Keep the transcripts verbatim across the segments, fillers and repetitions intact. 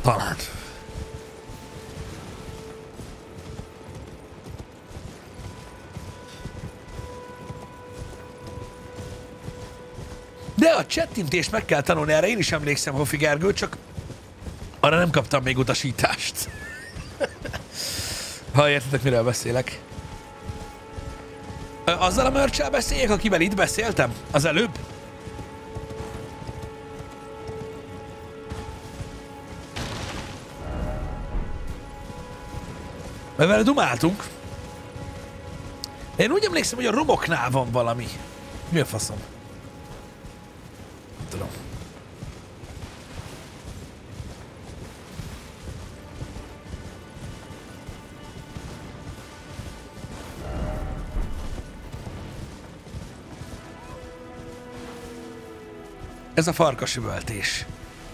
Talán. De a csettintést meg kell tanulni, erre én is emlékszem, Hofi Gergő, csak arra nem kaptam még utasítást. Ha értetek, miről beszélek. Azzal a merch-el beszéljek, akivel itt beszéltem? Az előbb? Mert vele dumáltunk. Én úgy emlékszem, hogy a romoknál van valami. Mi a faszom? Nem tudom. Ez a farkasüvöltés.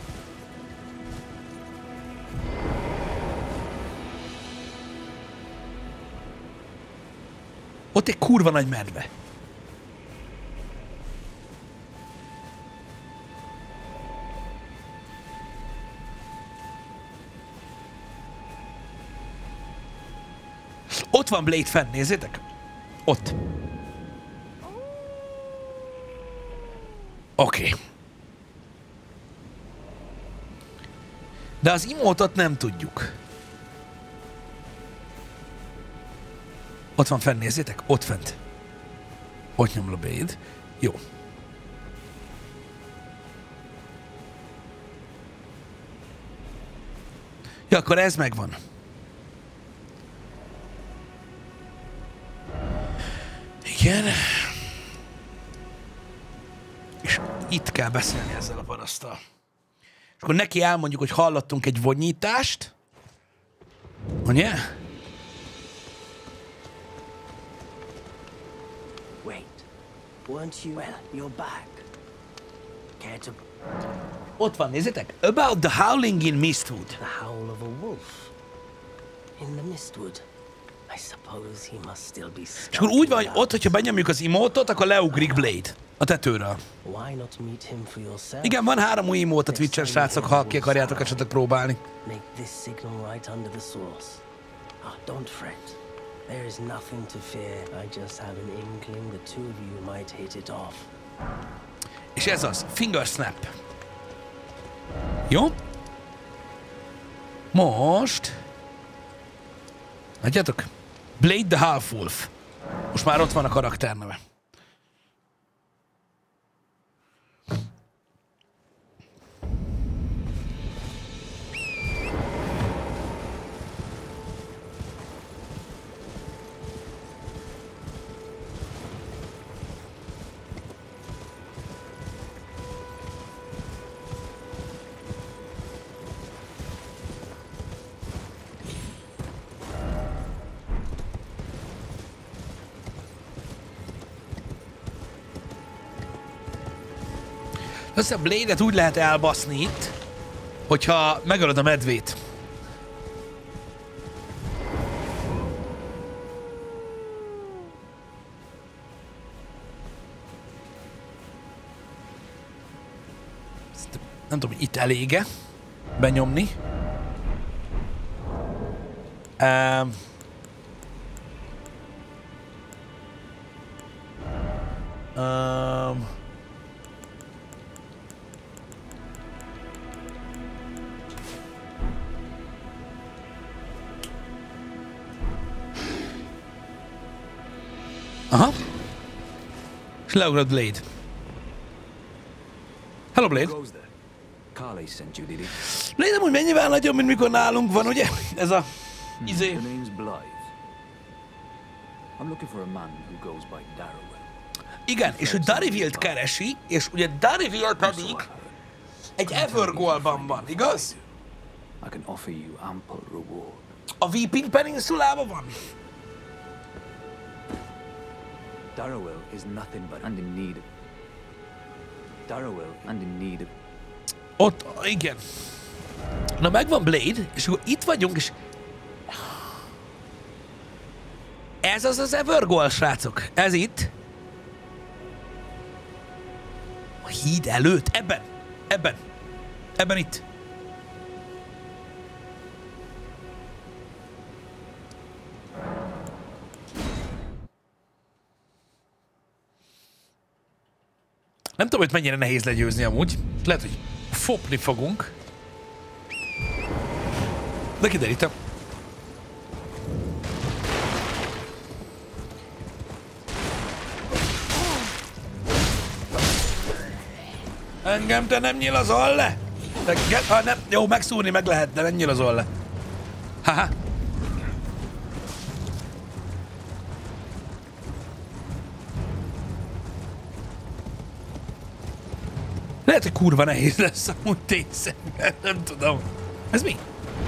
Ott egy kurva nagy medve. Ott van Blade fenn, nézzétek. Ott. Oké. Okay. De az imótot nem tudjuk. Ott van fenn, nézzétek, ott fent. Ott nyomul a Blade. Jó. Ja, akkor ez megvan. Igen. És itt kell beszélni ezzel a paraszttal. És akkor neki elmondjuk, hogy hallottunk egy vonyítást. Ugye? Weren't you? Well, you're back. Care to... Ott van, nézzétek. About the howling in Mistwood. The howl of a wolf. In the Mistwood. I suppose he must still be stuck. És akkor úgy van, hogy ott, hogyha benyomjuk az imótot, akkor leugrik Blade a tetőről. Why not meet him for yourself? Igen, van három új imót a Twitch-en, srácok, ha ki akarjátok esetleg próbálni. Make this signal right under the source. Ah, don't fret. There is nothing to fear. I just have an inkling the two of you might hit it off. És ez az, finger snap. Jó? Most... Látjátok? Blade the Half-Wolf. Most már ott van a karakterneve. Össze a Blade-et úgy lehet elbaszni itt, hogyha megölöd a medvét. Nem tudom, hogy itt elége benyomni. Um, um, Aha. És leugrott Blade. Hello, Blade. Blade amúgy mennyivel nagyobb, mint mikor nálunk van, ugye? Ez a... izé. Igen, és hogy Darivilt keresi, és ugye Darivil pedig egy Evergoalban van, igaz? A Weeping Peninsulában van? Darrowell is nothing but and in need. Darrowell and in need. Ott, igen. Na megvan Blade, és akkor itt vagyunk, és... Ez az az Evergoal, srácok. Ez itt. A híd előtt. Ebben. Ebben. Ebben itt. Nem tudom, hogy mennyire nehéz legyőzni amúgy. Lehet, hogy fopni fogunk. De kiderítem. Engem te nem nyilazol le? De, ha nem, jó, megszúrni meg lehet, de nem nyilazol le. Haha. Lehet, hogy kurva nehéz lesz amúgy tényleg, nem tudom. Ez mi?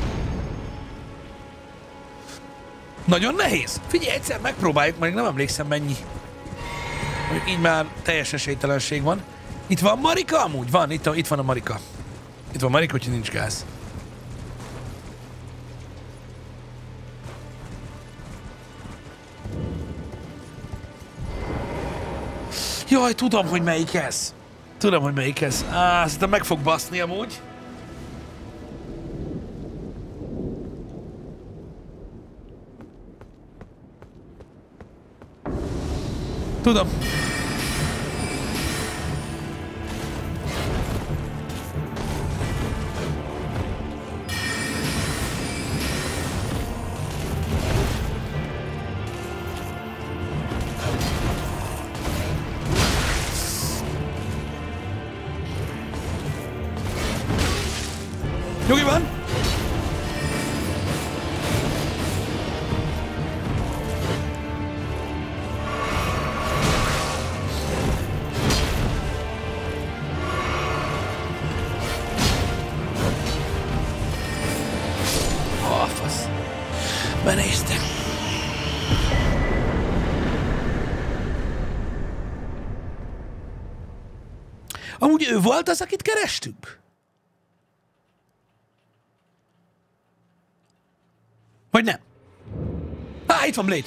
Nagyon nehéz. Figyelj, egyszer megpróbáljuk, mert nem emlékszem mennyi. Így már teljes esélytelenség van. Itt van Marika amúgy? Van, itt, itt van a Marika. Itt van Marika, úgyhogy nincs gáz. Jaj, tudom, hogy melyik ez. Tudom, hogy melyik ez. Á, szerintem meg fog baszni amúgy. Tudom. Nyugi van? Ó, fasz. Benéztem. Amúgy ő volt az, akit kerestünk? Vagy nem? Á, itt van Blade.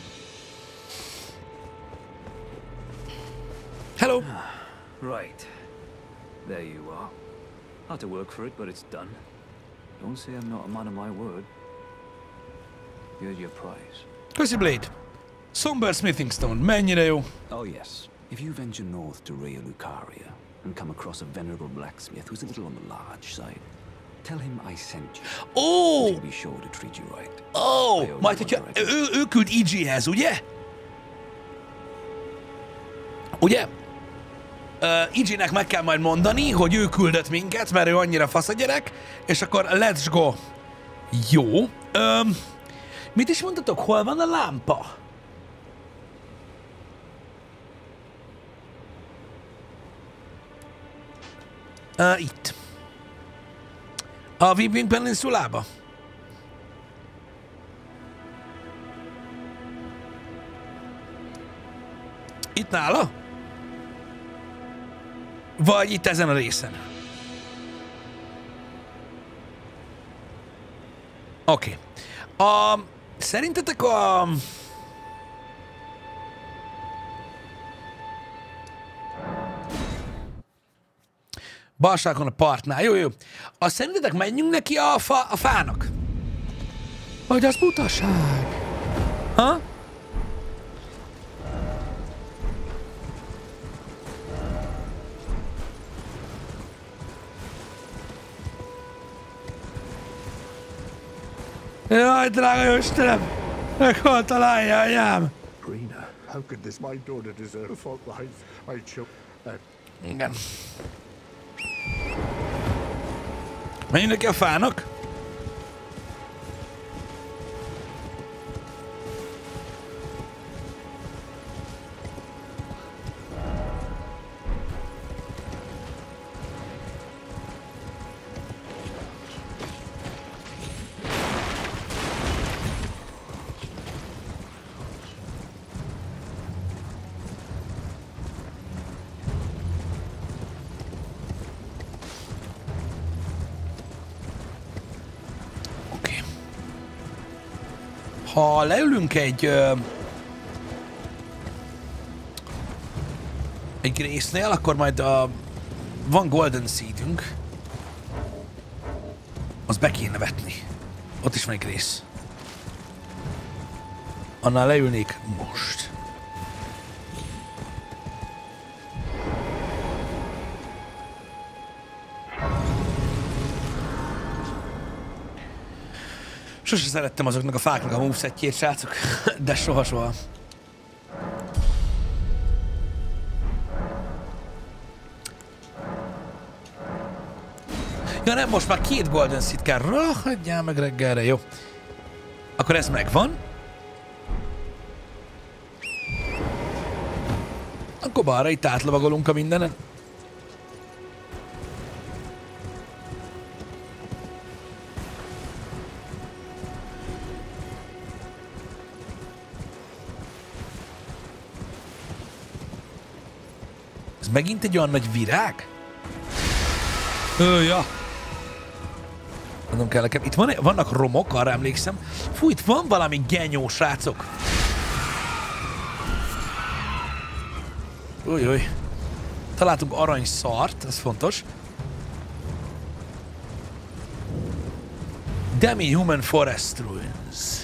Hello. Right. There you are. Had to work for it, but it's done. Don't say I'm not a man of my word. Here's your prize. Köszi, Blade. Somber Smithing Stone. Mennyire jó. Oh yes. If you venture north to Raya Lucaria and come across a venerable blacksmith who's a little on the large side, tell him I sent you. Ó! He'll be sure to treat you right. Ó! Majd, hogyha ő, ő küld í gé-hez, ugye? Ugye? Uh, í gé-nek meg kell majd mondani, hogy ő küldött minket, mert ő annyira fasz a gyerek, és akkor let's go. Jó. Um, mit is mondtatok? Hol van a lámpa? Uh, itt. A Weeping Peninsulába. Itt nála? Vagy itt ezen a részen? Oké. Okay. A... Szerintetek a... Balságon a partnál. Jó, jó. Azt szerintetek menjünk neki a, fa, a fának? Vagy az butaság? Ha? Jaj, drága Istenem! Meghalt a lánya, anyám! Rena, how could this my daughter deserve a fault life? My children. Igen. Menjünk neki a fának? Ha leülünk egy ö, egy Grace-nél, akkor majd a, van Golden Seedünk. Az be kéne vetni. Ott is van egy Grace. Annál leülnék most. Sose szerettem azoknak a fáknak a movesetjét, srácok, de soha-soha. Ja nem, most már két Golden Seed kell. Hagyjál meg reggelre, jó. Akkor ez megvan. Akkor balra itt átlovagolunk a mindenen. Ez megint egy olyan nagy virág? Ö, ja. Mondom kell nekem. Itt van, vannak romok, arra emlékszem. Fú, itt van valami genyó, srácok. Új, találtunk aranyszart, ez fontos. Demi-Human Forest Ruins.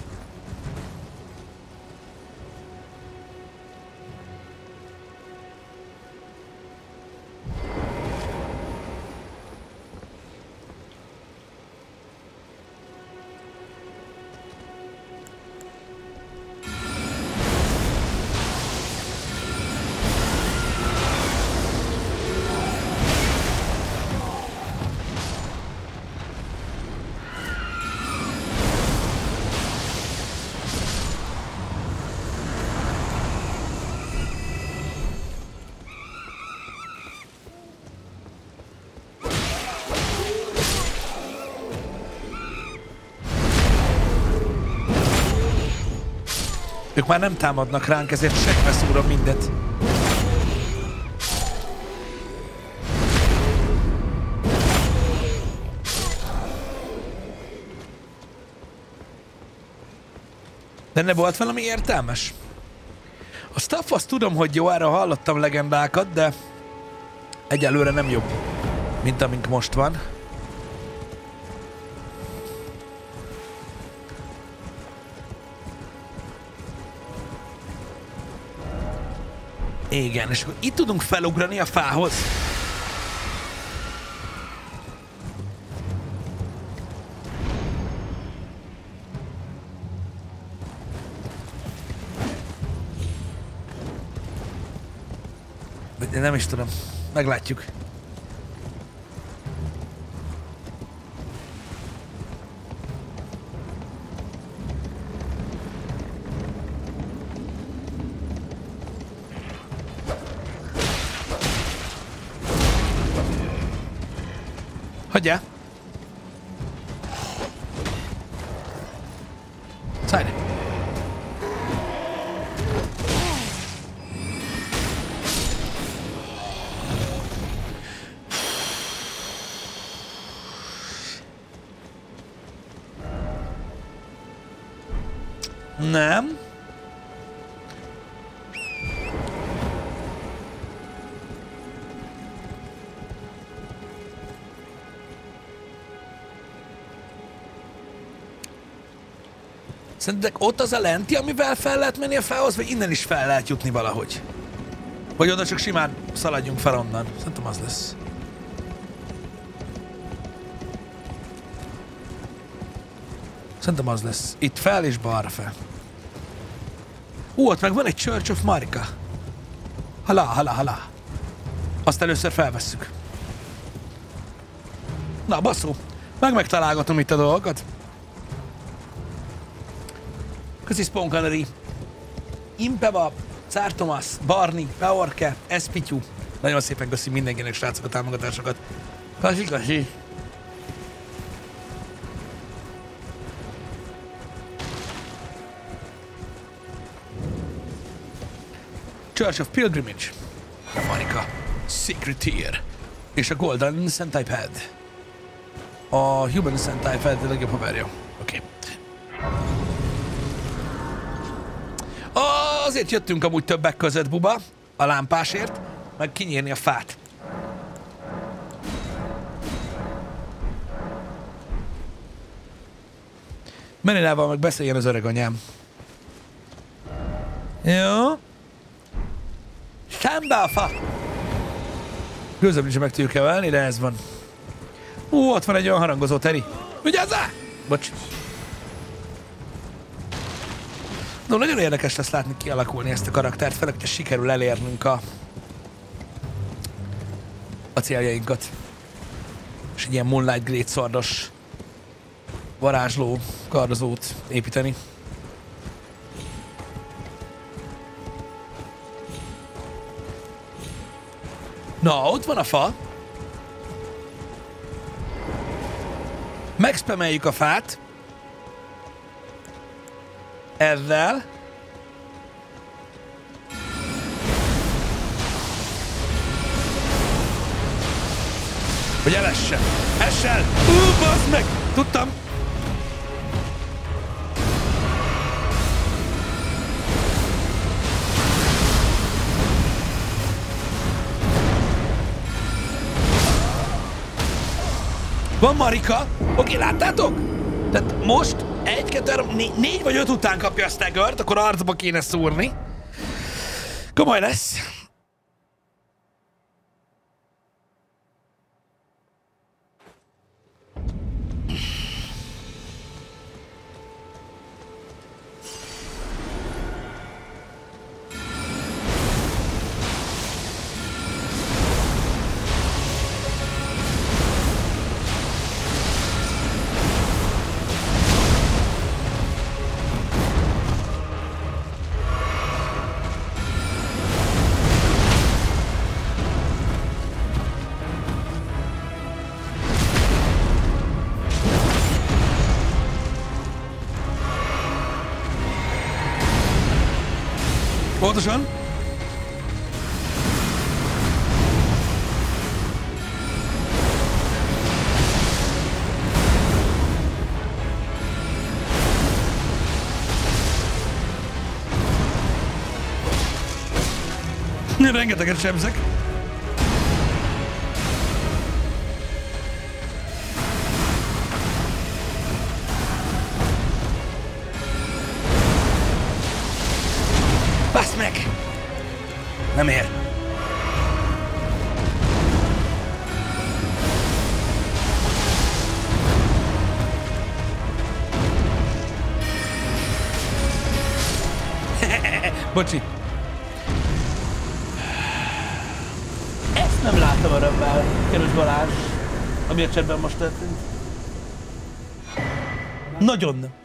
Ők már nem támadnak ránk, ezért segbe szúrom mindet. Benne volt valami értelmes? A staff azt tudom, hogy jó, erre hallottam legendákat, de egyelőre nem jobb, mint amink most van. Igen, és akkor itt tudunk felugrani a fához. De nem is tudom. Meglátjuk. Hagyjál! Szállj! Nem. Szerintetek ott az a lenti, amivel fel lehet menni a fához, vagy innen is fel lehet jutni valahogy? Vagy oda csak simán szaladjunk fel onnan. Szerintem az lesz. Szerintem az lesz. Itt fel és balra fel. Ú, ott meg van egy Church of Marika. Halá, halá, halá. Azt először felvesszük. Na, baszó. Meg megtalálgatom itt a dolgokat. Köszi Spawn Canary. Impeva, Cár Thomas, Barni, Peorke, Espityú. Nagyon szépen köszi mindenkinek, srácok, a támogatásokat. Köszi, köszi. Church of Pilgrimage. Marika. Secreteer. És a Golden Sentai Pad. A Human Sentai Pad a legjobb haverja. Oké. Okay. Azért jöttünk amúgy többek között, buba, a lámpásért, meg kinyírni a fát. Meninával meg beszéljen az öreg anyám. Jó. Szembe a fa! Gőzöm nincs meg tudjuk kevelni, de ez van. Ú, ott van egy olyan harangozó teri. Vigyázzál! Bocs. No, nagyon érdekes lesz látni kialakulni ezt a karaktert, főleg, hogyha sikerül elérnünk a, a céljainkat. És egy ilyen Moonlight Greatswordos varázsló kardozót építeni. Na, ott van a fa. Megspameljük a fát. Ezzel. Hogy elessen. Essen! Ú, bassz meg! Tudtam! Van Marika. Oké, láttátok? Tehát most egy, kettő, három, négy, négy vagy öt után kapja a staggert, akkor arcba kéne szúrni. Komoly lesz. Pontosan. Rengeteget sebzek. Basz meg! Nem ér. Bocsi. Ezt nem láttam örömmel, kedves Balázs, ami a chatben most történt. Nagyon nem.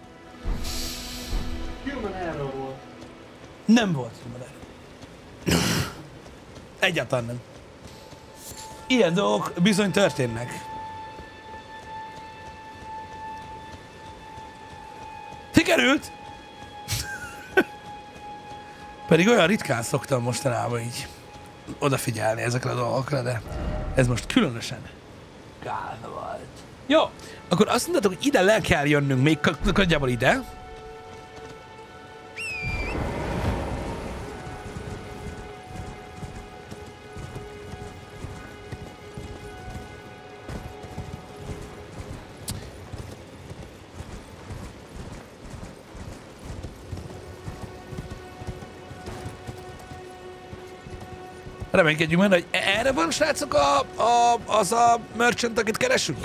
Human error volt. Nem volt human error. Egyáltalán nem. Ilyen dolgok bizony történnek. Sikerült! Pedig olyan ritkán szoktam mostanában így odafigyelni ezekre a dolgokra, de ez most különösen gáz volt. Jó, akkor azt mondtátok, hogy ide le kell jönnünk, még nagyjából ide. Reménykedjünk benne, hogy erre van, srácok, a, a, az a merchant, akit keresünk?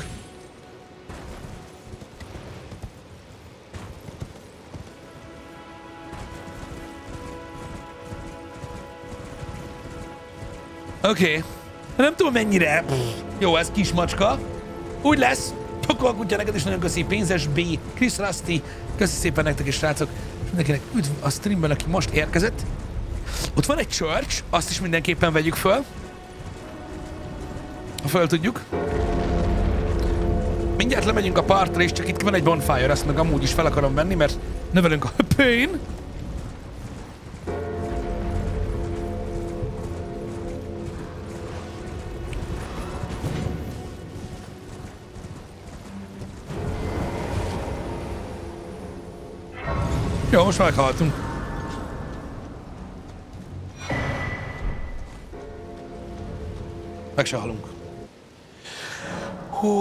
Oké. Okay. Nem tudom mennyire. Jó, ez kis macska. Úgy lesz. Akkor a kutya, neked is nagyon köszi. Pénzes B. Chris Rusty. Köszi szépen nektek is, srácok. És mindenkinek üdv a streamben, aki most érkezett. Ott van egy church, azt is mindenképpen vegyük föl. Ha föl tudjuk. Mindjárt lemegyünk a partra, és csak itt van egy bonfire, azt meg amúgy is fel akarom venni, mert növelünk a pain. Jó, most meghaltunk. Meg se halunk. Hú.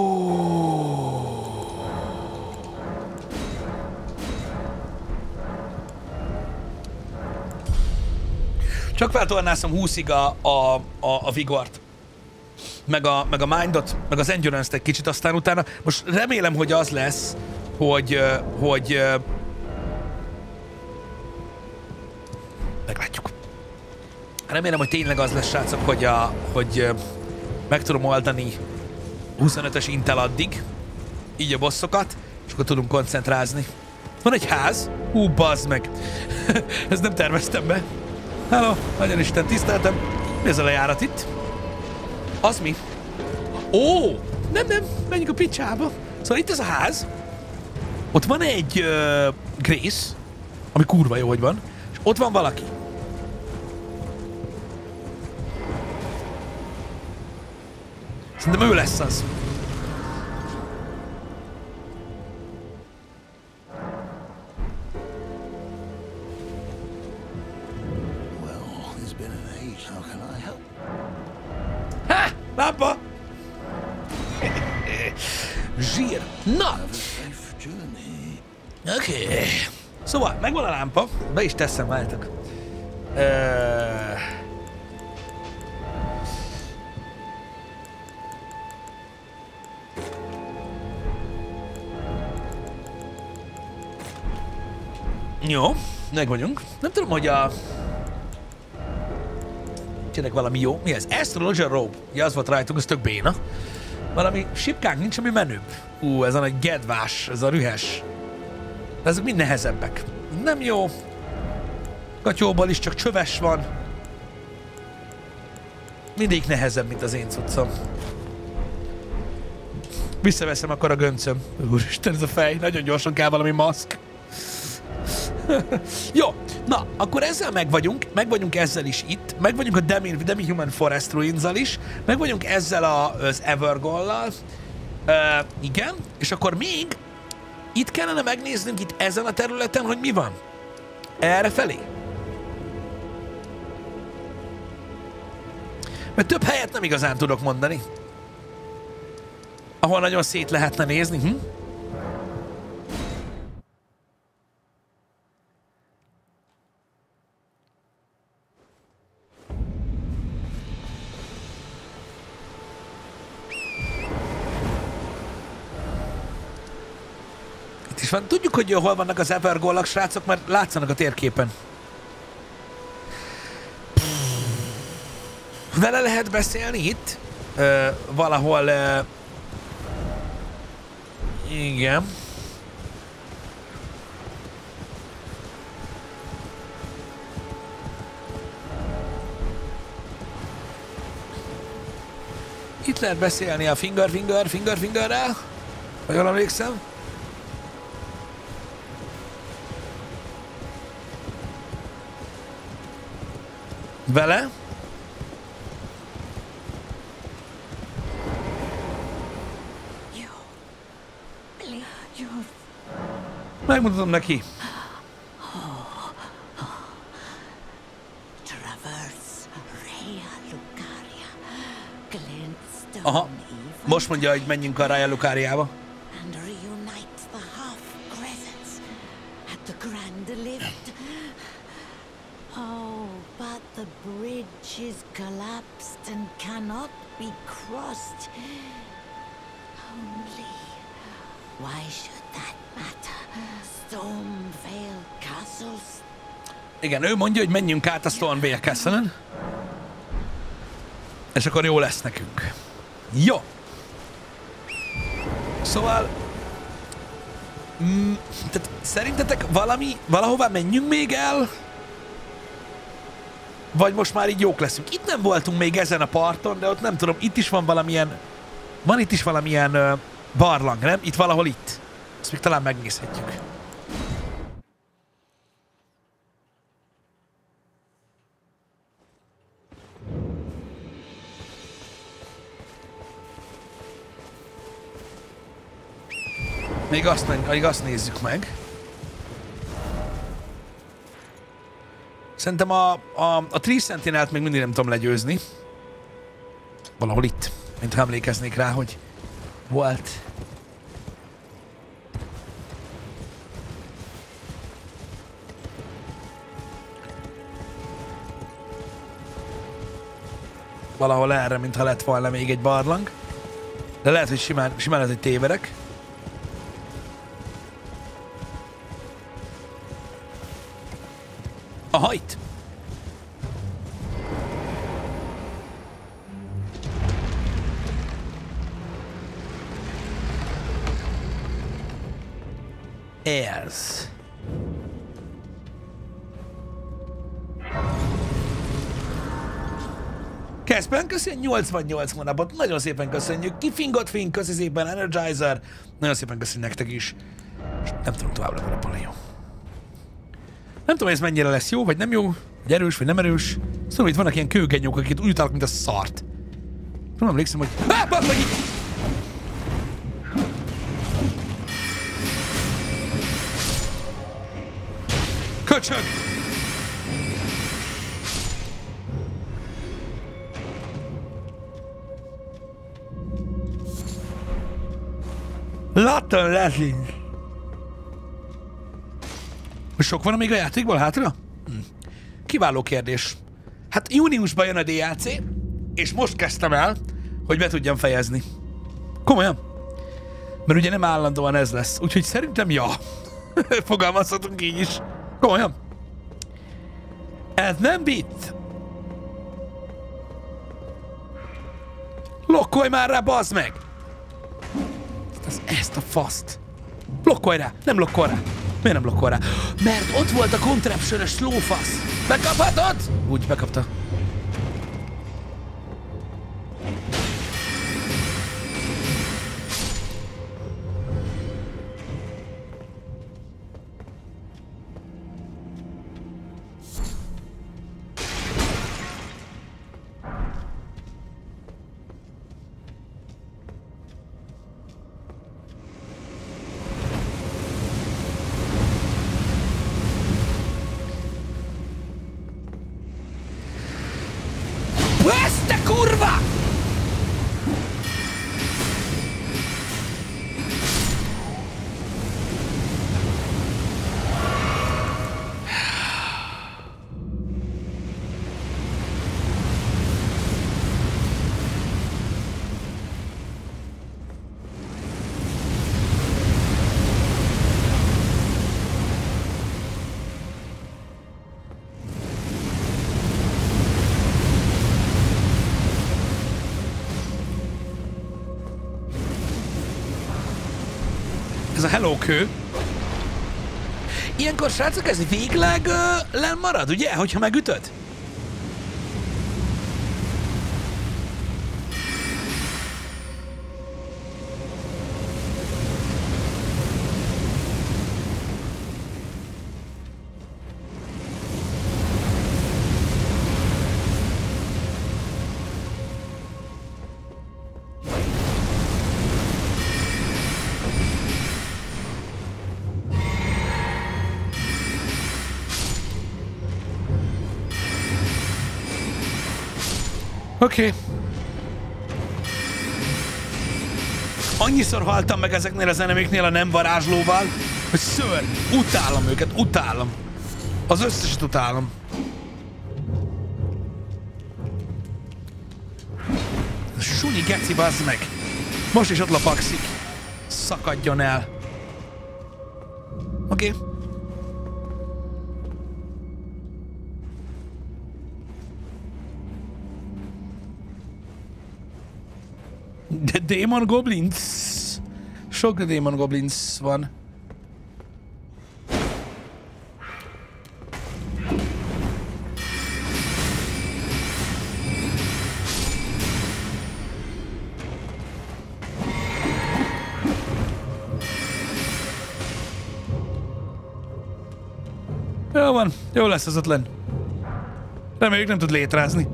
Csak feltornászom húszig a, a, a, a vigort. Meg a, meg a mindot, meg az endurance-t egy kicsit, aztán utána. Most remélem, hogy az lesz, hogy, hogy Meglátjuk. Remélem, hogy tényleg az lesz, srácok, hogy, a, hogy meg tudom oldani huszonötös Intel addig, így a bosszokat, és akkor tudunk koncentrázni. Van egy ház? Hú, bazd meg. Ezt nem terveztem be. Hello, nagyon Isten, tiszteltem. Mi ez a lejárat itt? Az mi? Ó, nem, nem, menjünk a picsába. Szóval itt ez a ház. Ott van egy uh, Grace, ami kurva jó, hogy van. És ott van valaki. Szerintem ő lesz az. Ha! Lámpa! Zsír. Na! Oké. Okay. Szóval, megvan a lámpa. Be is teszem, várjátok. Uh... Jó, meg vagyunk. Nem tudom, hogy a... Csinálják valami jó. Mi ez? Astrologer Rope. Ja, az volt rajtunk, az tök béna. Valami sipkánk nincs, ami menőbb. Ú, ez a nagy gedvás, ez a rühes. De ezek mind nehezebbek. Nem jó. Katyóból is csak csöves van. Mindig nehezebb, mint az én cuccom. Visszaveszem akkor a göncöm. Úristen, ez a fej. Nagyon gyorsan kell valami maszk. Jó, na, akkor ezzel meg vagyunk, meg vagyunk ezzel is itt, meg vagyunk a Demi, Demi Human Forest Ruins-zal is, meg vagyunk ezzel a, az Evergold-lal, uh, igen, és akkor még itt kellene megnéznünk itt ezen a területen, hogy mi van. Erre felé. Mert több helyet nem igazán tudok mondani, ahol nagyon szét lehetne nézni. Hm? És van, tudjuk, hogy hol vannak az Evergold-ak, srácok, mert látszanak a térképen. Vele lehet beszélni itt? Ö, valahol... Ö, igen. Itt lehet beszélni a Finger, Finger, Finger, Fingerrel. Ha jól emlékszem. Vele. Megmutatom neki. Aha, most mondja, hogy menjünk a Raya Lucariába. The bridge is collapsed and cannot be crossed. Only, why should that matter? Stormvale Castles. Igen, ő mondja, hogy menjünk át a Stormvale Castle-en. És akkor jó lesz nekünk. Jó. Szóval... Mm, tehát szerintetek valami, valahová menjünk még el? Vagy most már így jók leszünk. Itt nem voltunk még ezen a parton, de ott nem tudom, itt is van valamilyen... Van itt is valamilyen uh, barlang, nem? Itt valahol itt. Ezt még talán megnézhetjük. Még azt, még azt nézzük meg. Szerintem a, a, a Tree Sentinelt még mindig nem tudom legyőzni. Valahol itt. Mintha emlékeznék rá, hogy volt. Valahol erre, mintha lett volna még egy barlang. De lehet, hogy simán, simán ez egy tévedek. Aha, itt. ez? Kespen, köszönjük nyolcvannyolc hónapot, nagyon szépen köszönjük. Kifingot Fink, köszi szépen, Energizer. Nagyon szépen köszönjük nektek is. És nem tudom tovább legalább, jó. Nem tudom, ez mennyire lesz jó, vagy nem jó, vagy erős, vagy nem erős. Azt tudom, itt vannak ilyen kőgenyók, akik úgy utálok, mint a szart. Nem emlékszem, hogy... Á, basz meg itt! Köcsög! Láttam, Leslie. Sok van még a játékból hátra? Hm. Kiváló kérdés. Hát júniusban jön a dé el cé, és most kezdtem el, hogy be tudjam fejezni. Komolyan. Mert ugye nem állandóan ez lesz, úgyhogy szerintem ja. Fogalmazhatunk így is. Komolyan. Ez nem vicc. Lokkolj már rá, bazd meg! Ez, ezt a faszt. Blokkolj rá, nem blokkol rá. Miért nem blokkol rá? Mert ott volt a contraption-ös slowfasz. Bekaphatod? Úgy, bekapta. Ez a Hello kő. Ilyenkor, srácok, ez végleg uh, len marad, ugye? Hogyha megütöd? Oké. Okay. Annyiszor haltam meg ezeknél az enemiknél a nem varázslóval, hogy szörny. Utálom őket, utálom. Az összeset utálom. Sunyi geci, bazd meg. Most is ott lopakszik. Szakadjon el. Oké. Okay. De Demon Goblins? Sok Demon Goblins van. Jó van, jó lesz az ötlen. Reméljük nem tud létrázni.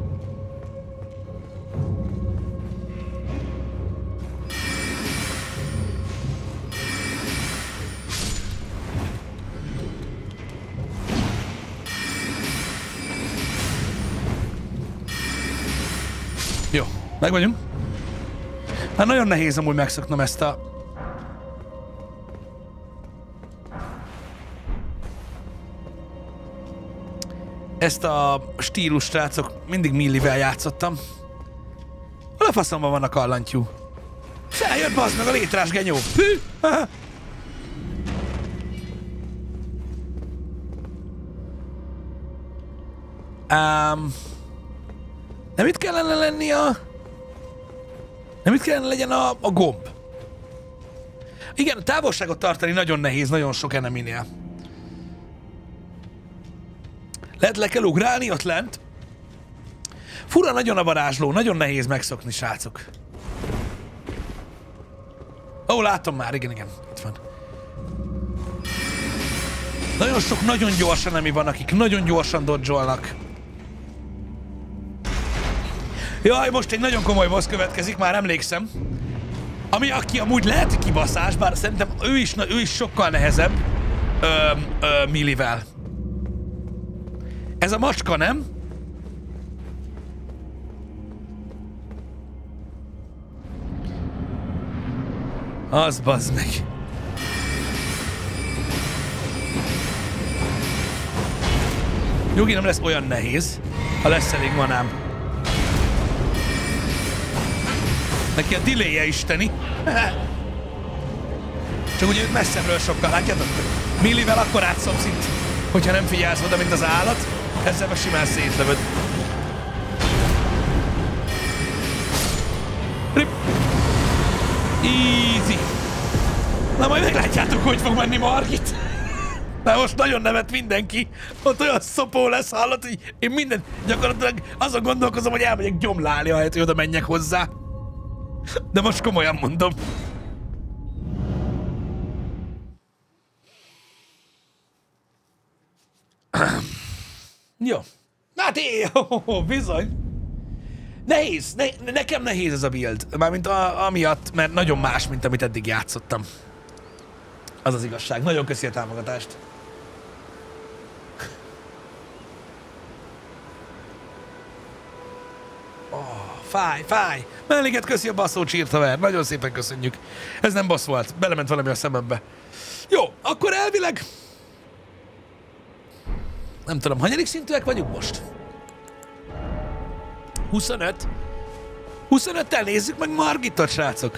Jó, meg vagyunk. Hát nagyon nehéz amúgy megszoknom ezt a... Ezt a stílus, srácok. Mindig millivel játszottam. Hol a faszomban van a kallantyú? Feljött, bazd meg, a létrás genyó. Hű! Um, nem itt kellene lenni a... Nem itt kellene legyen a, a gomb. Igen, a távolságot tartani nagyon nehéz, nagyon sok eneminél. Lehet le kell ugrálni ott lent. Fura nagyon a varázsló, nagyon nehéz megszokni, srácok. Ó, látom már, igen, igen, itt van. Nagyon sok, nagyon gyors enemi van, akik nagyon gyorsan dodge-olnak. Jaj, most egy nagyon komoly boss következik, már emlékszem. Ami, aki amúgy lehet kibaszás, bár szerintem ő is, ő is sokkal nehezebb ö, ö, millivel. Ez a macska, nem? Az bazd meg. Nyugi, nem lesz olyan nehéz, ha lesz elég manám. Neki a delay-je isteni. Csak ugye őt messzebbről sokkal, látjátok? Millivel akkor átszomszint, hogyha nem figyelsz oda, mint az állat, ezzel a simán szétlövöd. Rip. Easy. Na majd meglátjátok, hogy fog menni Margit. Már most nagyon nevet mindenki. Ott olyan szopó lesz, hallott, hogy én minden gyakorlatilag azon gondolkozom, hogy elmegyek gyomlálni, ahelyett, hogy oda menjek hozzá. De most komolyan mondom. Jó. Hát én, oh, bizony. Nehéz, ne, nekem nehéz ez a build. Mármint a, amiatt, mert nagyon más, mint amit eddig játszottam. Az az igazság. Nagyon köszi a támogatást. Oh, fáj, fáj. Melléket köszi a basszó csírtaver. Nagyon szépen köszönjük. Ez nem bassz volt. Belement valami a szemembe. Jó, akkor elvileg... Nem tudom, hanyadik szintűek vagyunk most? huszonöt? huszonöttel nézzük meg Margitot, srácok.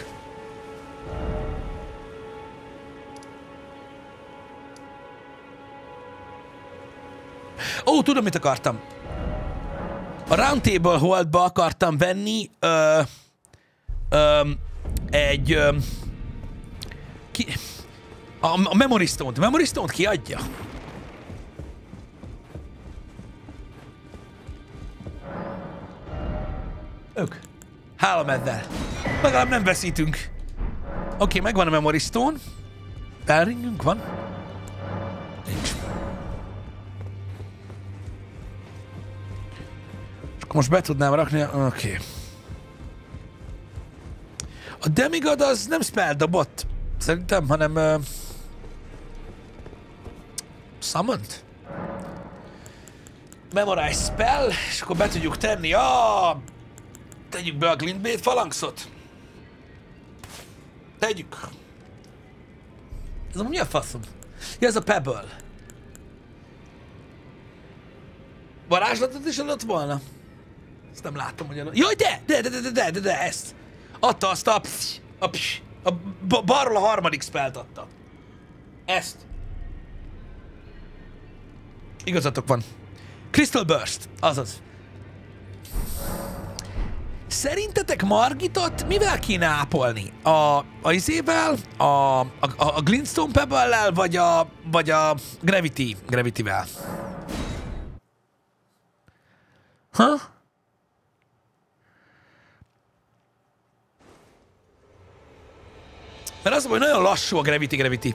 Ó, tudom, mit akartam. A Roundtable Holdba akartam venni ö, ö, egy... Ö, ki, a, a Memory Stone-t. A Memory Stone-t ki adja? Ők. Hála ezzel. Legalább nem veszítünk. Oké, okay, megvan a Memory Stone. Bellringünk van? Nincs. És akkor most be tudnám rakni... Oké. Okay. A Demigod az nem spell dobott. Szerintem, hanem... Uh, summoned? Memorize spell, és akkor be tudjuk tenni a... Tegyük be a Glintblade falangszot. Tegyük. Ez mi a faszom? Ja, ez a Pebble. Varázslatot is adott volna? Ezt nem látom, hogy adott. Jaj, de! De, de, de, de, de, de, ezt! Adta azt a... A, a, a balról a harmadik spellt adta. Ezt. Igazatok van. Crystal Burst. Azaz. Szerintetek Margitot mivel kéne ápolni? A, a izével, a, a, a Glintstone Pebble-lel, vagy a, vagy a Gravity, Gravity-vel? Ha? Mert az, hogy nagyon lassú a Gravity, Gravity.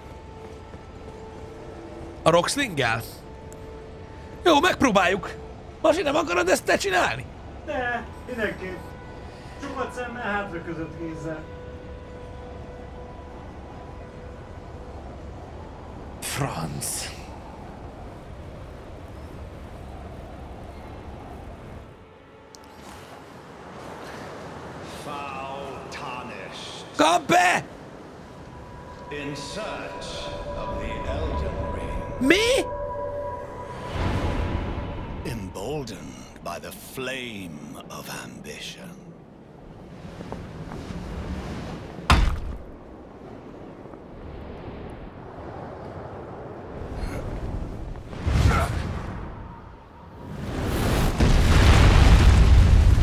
A Rocksling-gel? Jó, megpróbáljuk. Most nem akarod ezt te csinálni? De, mindenképp. Csupadt szemmel, hátra között kézzel. Franz. Foul tarnished. Kap be! In search of the Elden Ring. Mi? Emboldened by the flame of ambition.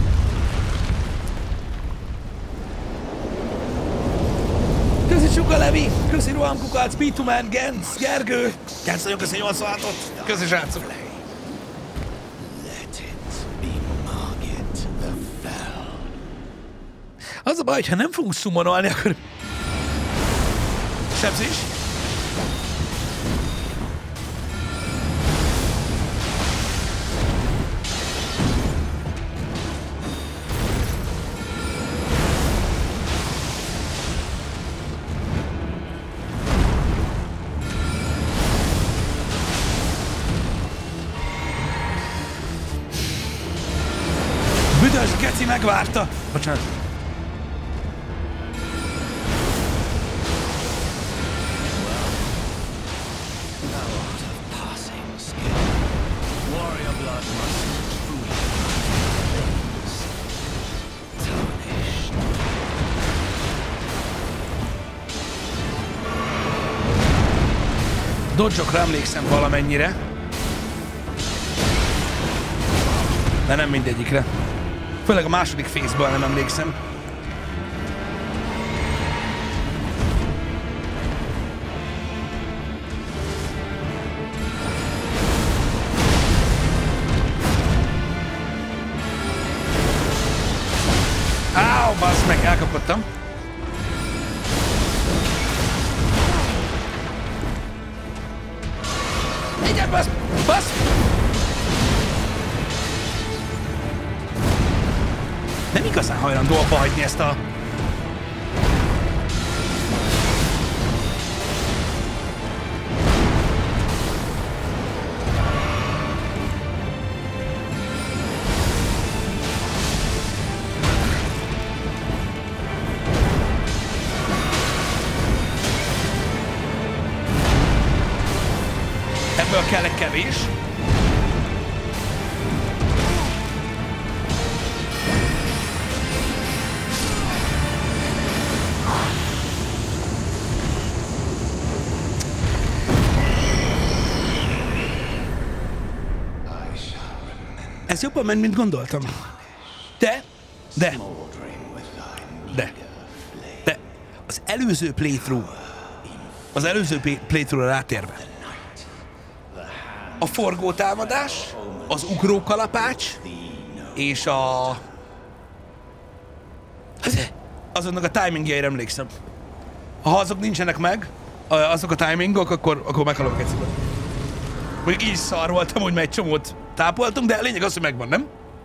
Köszi Csuka Levi! Köszi rohamkukac, Bitumen, Genc, Gergő. Genc, nagyon köszi nyolcvanhatot. Köszi srácok. Let it be Margit the Fell. Az a baj, ha nem fogunk summonolni, akkor... Sebzés. Büdös geci megvárta. Bocsánat. Dodge-okra emlékszem valamennyire. De nem mindegyikre. Főleg a második phase-ből nem emlékszem. Áó, bassz meg, elkapkodtam. Igen, bassz, bassz! Nem igazán hajlandó abba hagyni ezt a... Ebből kell egy kevés. Ez jobban ment, mint gondoltam. De, de, de, de, az előző playthrough, az előző playthrough-ra rátérve, a forgótámadás, az ugrókalapács, és a... azonnak a timingjaira emlékszem. Ha azok nincsenek meg, azok a timingok, akkor, akkor meghalok egyszerűen. Mondjuk így is szar voltam, hogy már egy csomót tápoltunk, de a lényeg az, hogy megvan, nem?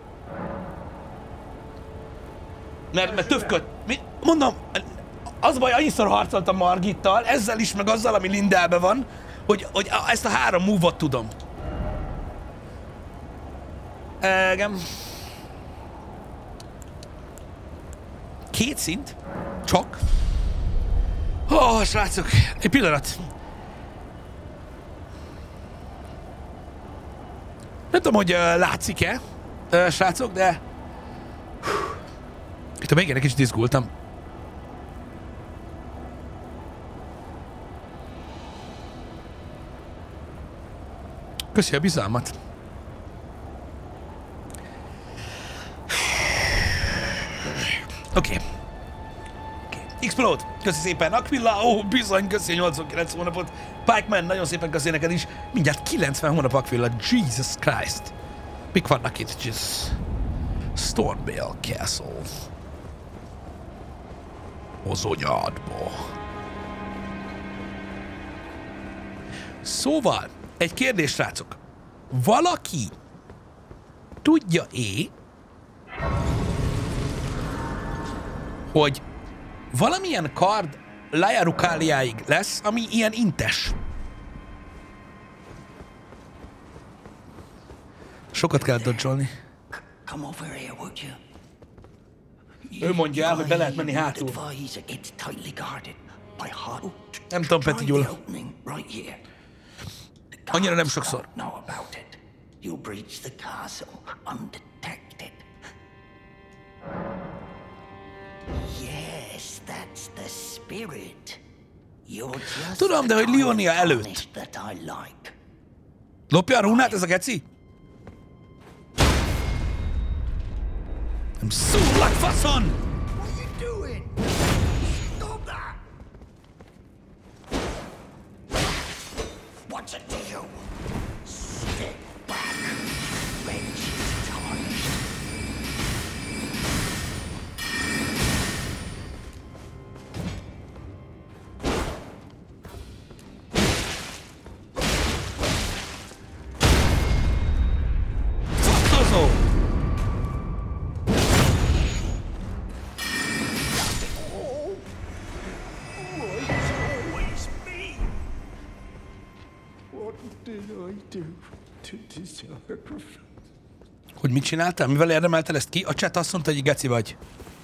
Mert, mert több köt... Mi? Mondom, az baj, annyiszor harcoltam Margittal, ezzel is, meg azzal, ami Lindelben van, hogy, hogy ezt a három move-ot tudom. Igen. Két szint? Csak? Ó, oh, srácok, egy pillanat. Nem tudom, hogy uh, látszik-e, uh, srácok, de... Itt a végén egy kicsit izgultam. Köszi a bizalmat. Oké. Okay. Okay. Explode, köszi szépen. Aquila, ó, oh, bizony, köszi a nyolcvankilenc hónapot. Pikeman, nagyon szépen köszi neked is. Mindjárt kilencven hónap Aquila, Jesus Christ. Mik vannak itt? Just... Stormvale Castle. Mozonyádba. Szóval, egy kérdés, srácok. Valaki tudja-e, hogy valamilyen kard Lajarukáliáig lesz, ami ilyen intes? Sokat kell dodge-olni. Ő mondja el, hogy be lehet menni hátul. Nem tudom, Peti Gyula. Annyira nem sokszor. Tudom, de hogy Leonia előtt. Lopja a rúnát ez a geci? Nem szúrlak, faszon! answer to you. Step back. Revenge is tarnished. Fuck What did I do to deserve? Hogy mit csináltál? Mivel érdemelted ezt ki? A chat azt mondta, hogy geci vagy.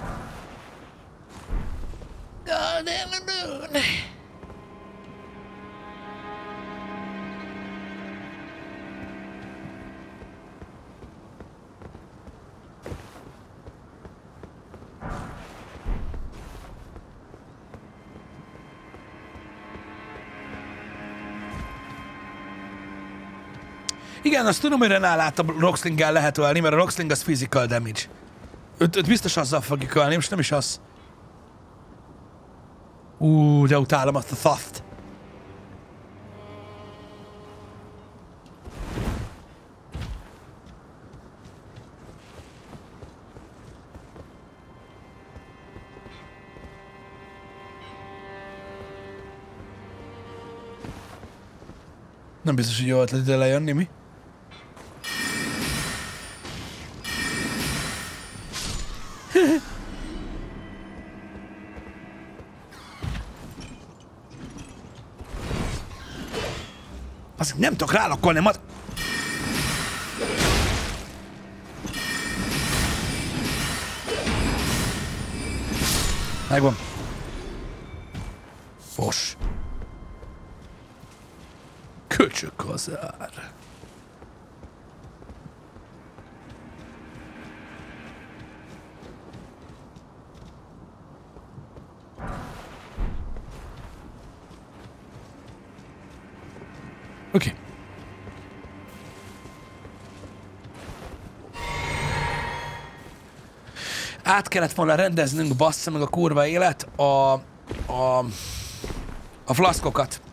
Igen, azt tudom, hogy Renálát a Rockslinggel lehet ölni, mert a Rocksling az physical damage. Őt, őt biztos azzal fogjuk ölni, most nem is az. Ú, de utálom azt a thaszt. Nem biztos, hogy jó ötlet ide lejönni, mi? Azt nem tudok rálakkolni, mat... Megvan. Fos. Köcsökazár. Oké. Okay. Át kellett volna rendeznünk, bassza meg a kurva élet, a... a... a flaszkokat.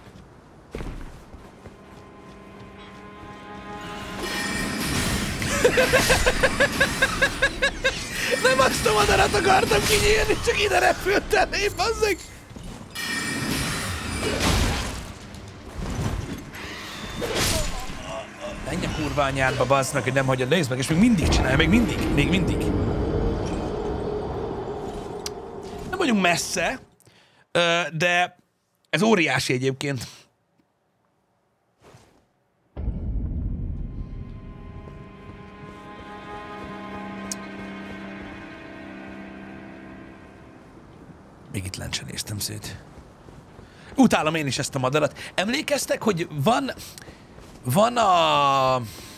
Nem azt a madarat akartam kinyírni, csak ide repültem én, bazzeg! Menj a kurva anyádba, bazznak, hogy nem hagyod, nézd meg, és még mindig csinálja, még mindig, még mindig. Nem vagyunk messze, de ez óriási egyébként. Még itt lent sem néztem szét. Utálom én is ezt a madarat. Emlékeztek, hogy van... Van a...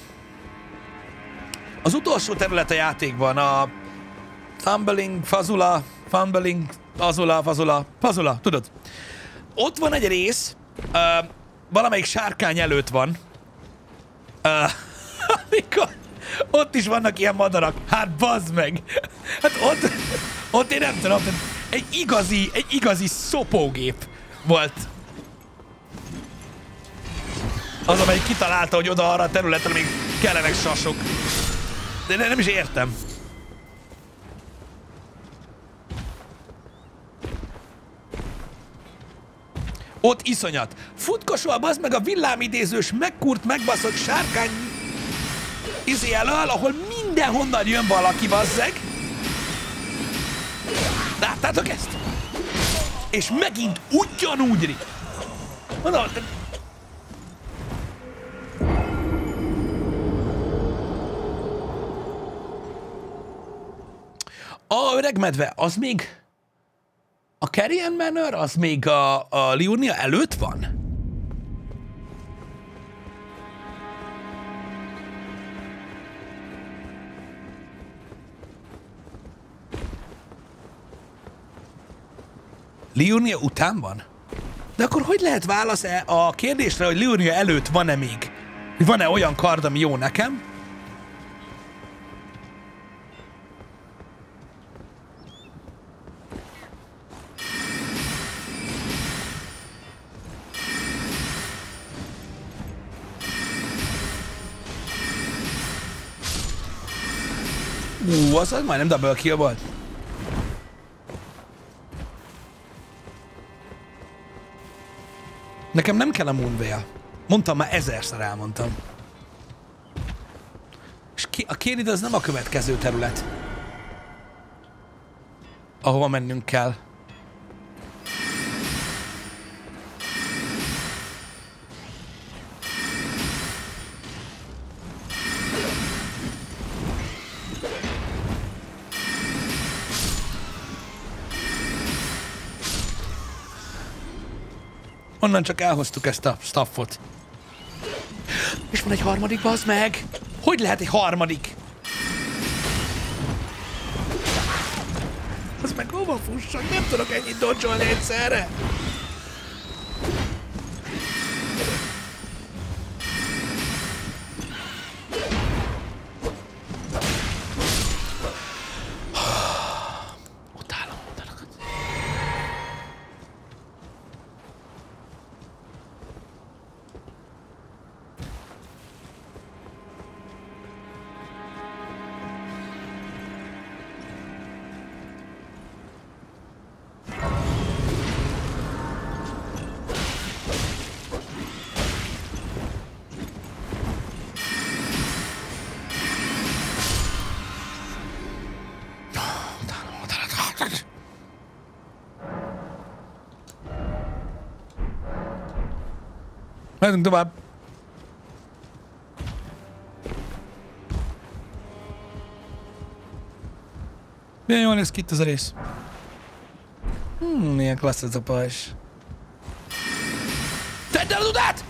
Az utolsó terület a játékban, a... Fumbling, fazula, fumbling, azula, fazula, fazula, tudod? Ott van egy rész, uh, valamelyik sárkány előtt van, uh, amikor ott is vannak ilyen madarak. Hát bazd meg! Hát ott, ott én nem tudom, egy igazi, egy igazi szopógép volt. Az, amelyik kitalálta, hogy oda arra a területre még kellenek sasok. De nem is értem. Ott iszonyat. Futkosol, bazd meg a villámidézős, megkurt, megbaszott sárkány izé elől, ahol mindenhonnan jön valaki, bazzeg. Láttátok ezt? És megint ugyanúgy. Mondom, te... A öreg medve, az még... A Carrion Manor, az még a, a Liurnia előtt van? Liurnia után van? De akkor hogy lehet válasz a kérdésre, hogy Liurnia előtt van-e még? Van-e olyan kard, ami jó nekem? az, az majdnem double kill volt. Nekem nem kell a Moonveil. Mondtam már ezerszer, elmondtam. És ki, a Kérid az nem a következő terület, ahova mennünk kell. Onnan csak elhoztuk ezt a staffot. És van egy harmadik, bazd meg! Hogy lehet egy harmadik? Az meg hova fussak? Nem tudok ennyit dodge-olni egyszerre. Utálom oldalakat. Mehetünk tovább. Milyen jól néz ki itt az a rész. Hmm, milyen klassz ez a pajzs. Tedd el a dudát!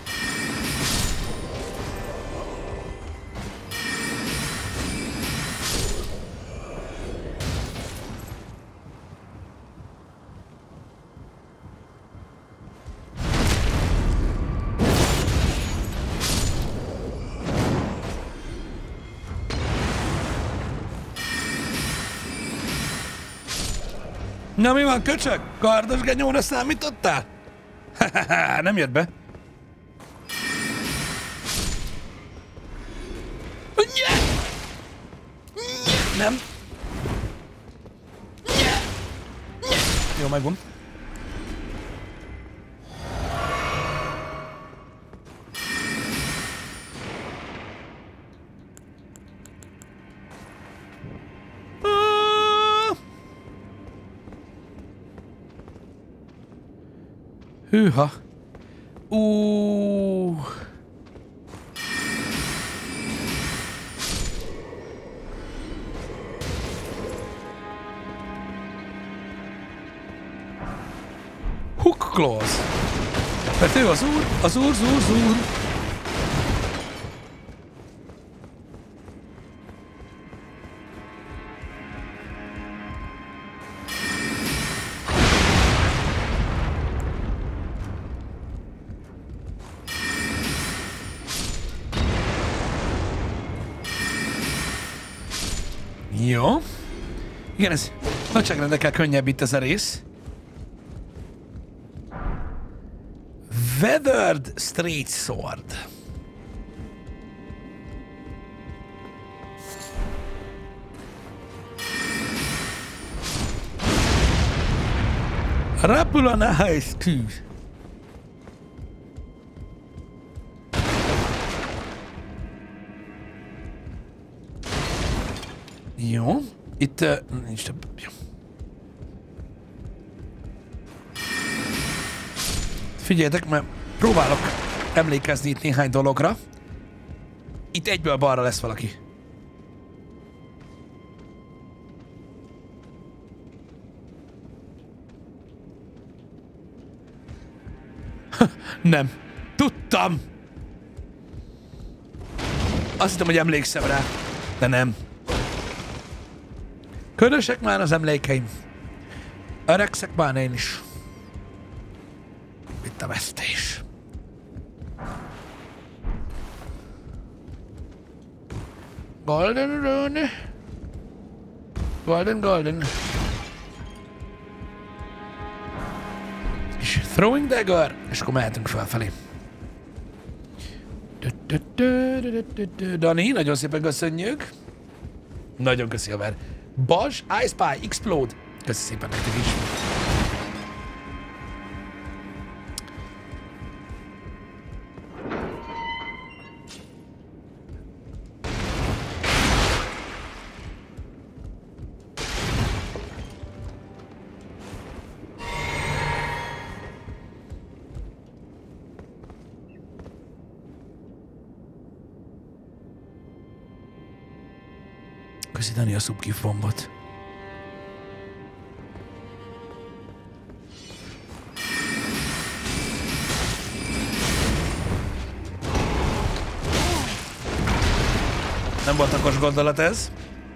Na mi van, köcsög? Kardos genyóra számítottál? Nem jött be. Nye! Nye! Nem. Nye! Nye! Jó, megvan. Hűha. Uuuuh. Hook claws. Mert ő az úr, az úr, zúr, zúr. Jó. Igen, ez nagyságrendekkel könnyebb itt ez a rész. Weathered Straight Sword. Rapula Nice tűz. Jó. Itt uh, nincs több. Jó. Figyeljetek, mert próbálok emlékezni itt néhány dologra. Itt egyből balra lesz valaki. Nem. Tudtam! Azt hittem, hogy emlékszem rá, de nem. Ködösek már az emlékeim. Öregszek már én is. Itt a vesztés. Golden Rune. Golden, golden. És throwing dagger, és akkor mehetünk felfelé. Dani, nagyon szépen köszönjük. Nagyon köszi a ver. Buzz, I Spy, Explode. Köszi szépen nektek is. Köszi Dani a subgift bombot. Nem volt okos gondolat ez.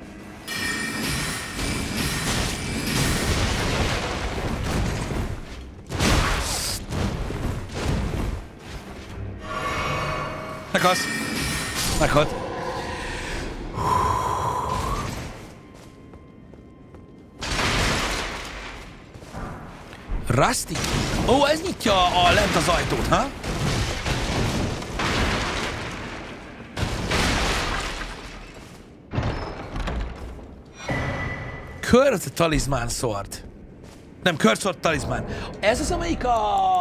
Meghalsz. Meghalt. Rusty? Ó, ez nyitja a lent az ajtót, ha? Curse Talisman Sword. Nem, Curse Sword Talisman. Ez az, amelyik a...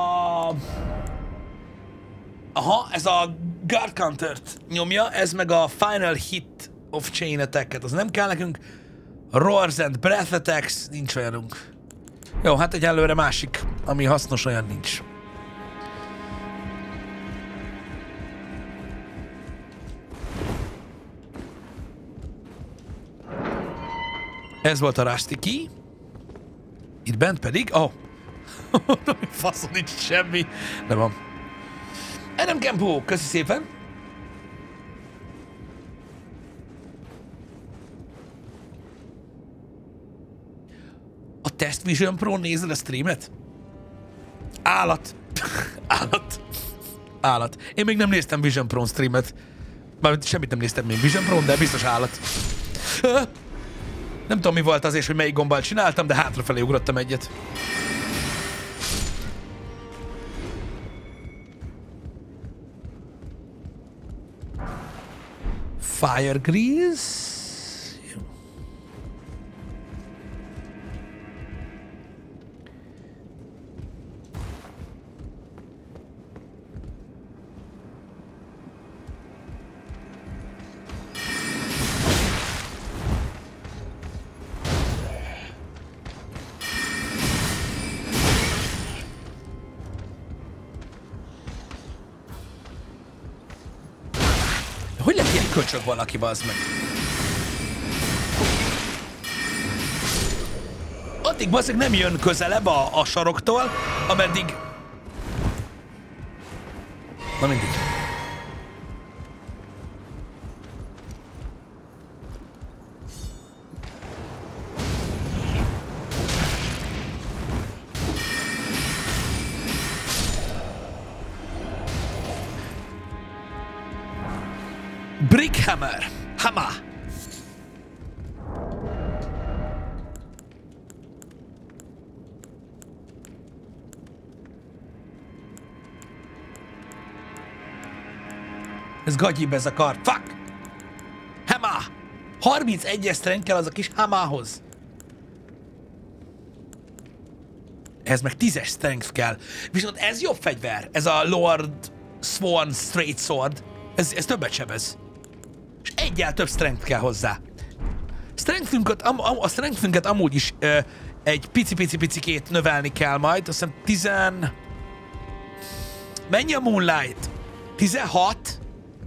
Aha, ez a Guard Counter-t nyomja, ez meg a Final Hit of Chain Attack-et. Az nem kell nekünk. Roars and Breath Attacks, nincs olyanunk. Jó, hát egyelőre másik, ami hasznos, olyan nincs. Ez volt a Rusty Key. Itt bent pedig... Ó! Oh. Faszom, nincs semmi. De van. Adam Kempo, köszi szépen. A Test Vision Pro nézed a streamet? Állat. Állat. Állat. Én még nem néztem Vision Pro streamet. Mármint semmit nem néztem még Vision Pro, de biztos állat. Nem tudom, mi volt az és hogy melyik gombbal csináltam, de hátrafelé ugrottam egyet. Fire Grease. Hogy lett ilyen köcsög valaki, bazd meg? Addig bazd meg nem jön közelebb a, a saroktól, ameddig... Na mindig. Brickhammer. Hammer. Ez gagyibb ez a kard. Fuck! Hammer! harmincegyes strength kell az a kis hammerhoz. Ez meg tízes strength kell. Viszont ez jobb fegyver. Ez a Lord Sworn Straight Sword. Ez, ez többet sebez. És egyel több strength kell hozzá. Strengthünket, am, am, a strengthünket amúgy is ö, egy pici-pici-picikét növelni kell majd. Azt hiszem tizen... Mennyi a Moonlight? tizenhat?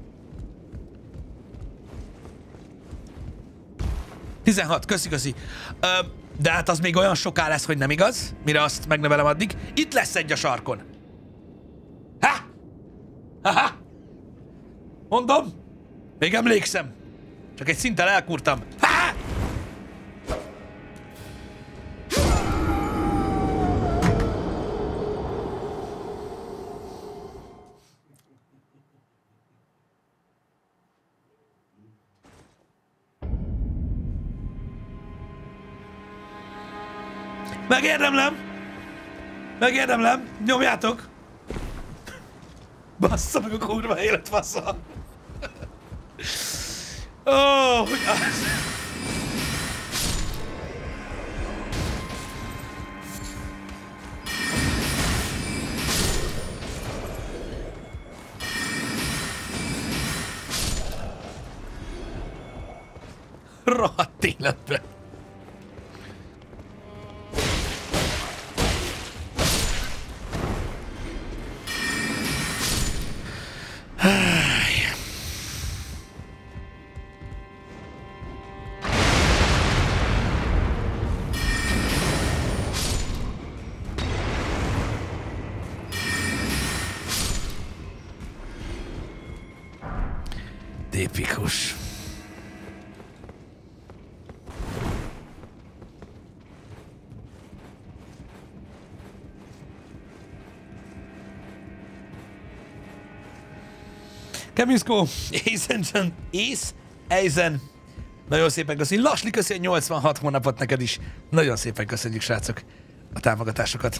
tizenhat, köszi, köszi. Ö, de hát az még olyan soká lesz, hogy nem igaz, mire azt megnövelem addig. Itt lesz egy a sarkon. Ha! Ha-ha! Mondom? Még emlékszem. Csak egy szinttel elkurtam. Ha! Megérdemlem! Megérdemlem! Nyomjátok! Bassza meg a kurva élet, fassa! Ó, oh, hogy az... Rohadt életbe. Tipikus. Keminsko, Aizen, Ace, Aizen. Nagyon szépen köszönjük. Lasli, köszönjük nyolcvanhat hónapot neked is. Nagyon szépen köszönjük, srácok, a támogatásokat.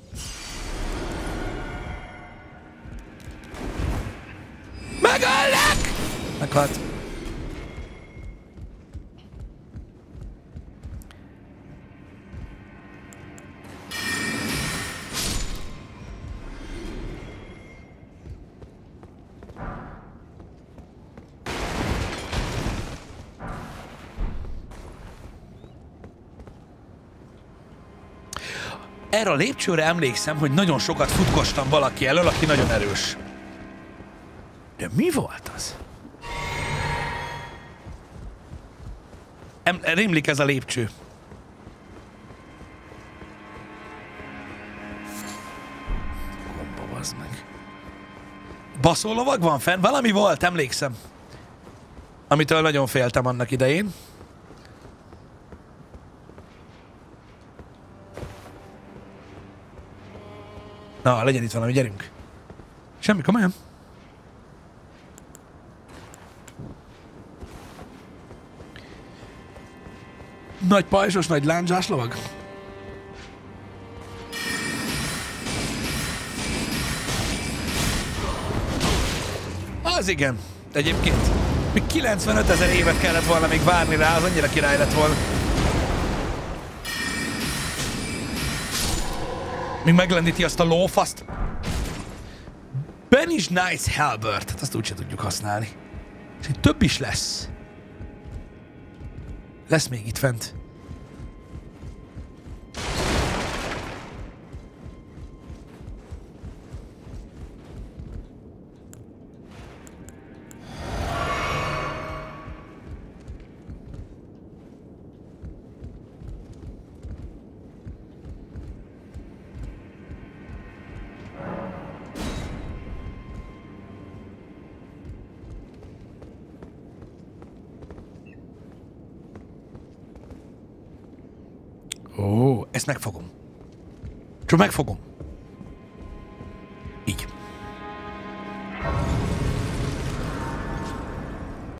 Megöllek! Meghalt. Erre a lépcsőre emlékszem, hogy nagyon sokat futkostam valaki elől, aki nagyon erős. De mi volt az? Em, rémlik ez a lépcső. Gomba, bazd meg. Baszólovag van fenn? Valami volt, emlékszem. Amitől nagyon féltem annak idején. Na, legyen itt valami, gyerünk. Semmi, komolyan. Nagy pajzsos, nagy lándzsás lovag? Az igen. Egyébként még kilencvenöt ezer évet kellett volna még várni rá, az annyira király lett volna. Még meglendíti azt a lófaszt. Benish Nice Halbert. Hát azt úgyse tudjuk használni. És itt több is lesz. Lesz még itt fent. Ó, ezt megfogom. Csak megfogom.